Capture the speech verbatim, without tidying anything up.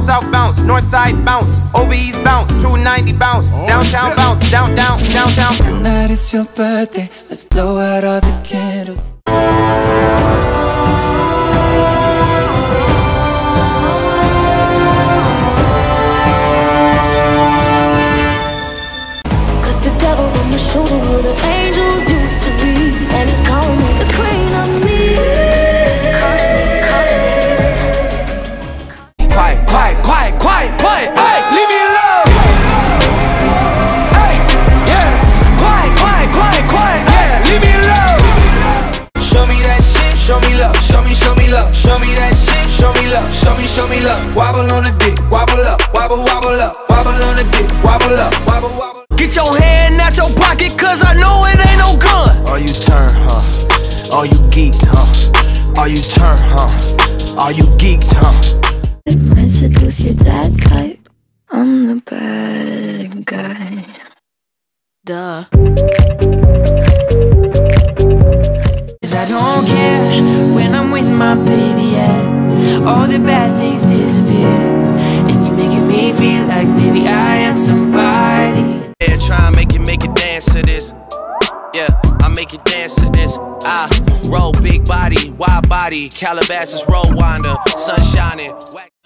south bounce, north side bounce, over east bounce, two ninety bounce, downtown bounce, down, down, downtown. Tonight it's your birthday, let's blow out all the candles. Cause the devil's on my shoulder where the angels used to be, and he's calling me the queen of me. Calling me, calling me. Quiet, quiet, quiet, quiet, quiet, hey, leave me alone. Hey, yeah, quiet, quiet, quiet, quiet, yeah, leave me alone. Show me that shit, show me love, show me, show me love, show me that shit, show me love, show me, show me love. Wobble on the dick, wobble up, wobble, wobble up, wobble on the dick, wobble up, wobble, wobble. Get your hand out your pocket, cause I know it ain't no gun. Are you turn, huh? Are you geeked, huh? Are you turn, huh? Are you geeked, huh? If I seduce your dad type, I'm the bad guy. Duh. I don't care when I'm with my baby, yeah. All the bad things disappear, and you're making me feel like maybe I am somebody. Yeah, try and make it, make it dance to this. Yeah, I make it dance to this. I roll big body, wide body, Calabasas roll winder, sun shining.